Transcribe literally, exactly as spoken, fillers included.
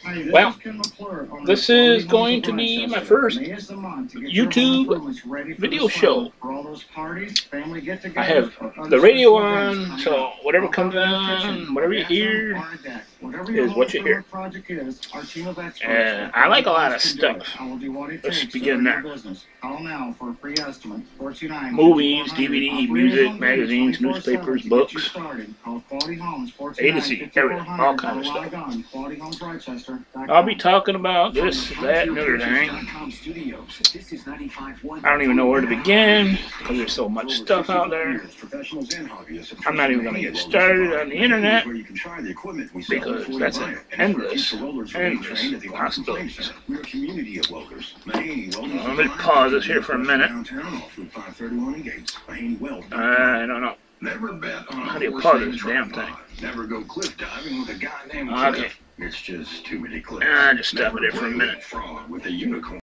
Well, this is going to be my first YouTube video show. I have the radio on, so whatever comes on, whatever you hear, is what you hear. And I like a lot of stuff. Let's begin there. Movies, D V D, music, magazines, newspapers, books, A to Z, everything, all kind of stuff. I'll be talking about this, that, and other thing. I don't even know where to begin, because there's so much stuff out there. I'm not even going to get started on the internet, because that's an endless, endless possibilities. Let me pause this here for a minute. I don't know. How do you pause this damn thing? Never go cliff diving with a guy named Okay. Cliff. It's just too many cliffs. Ah, just stop it there for a minute. Frog with a unicorn.